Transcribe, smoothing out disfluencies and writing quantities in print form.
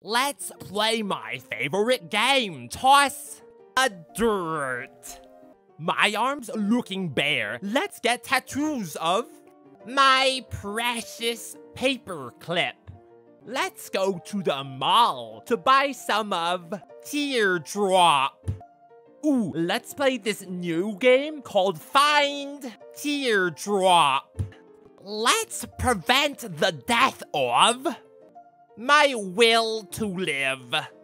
Let's play my favorite game, Toss a Dirt. My arm's looking bare. Let's get tattoos of my precious paperclip. Let's go to the mall to buy some of Teardrop. Ooh, let's play this new game called Find Teardrop. Let's prevent the death of my will to live.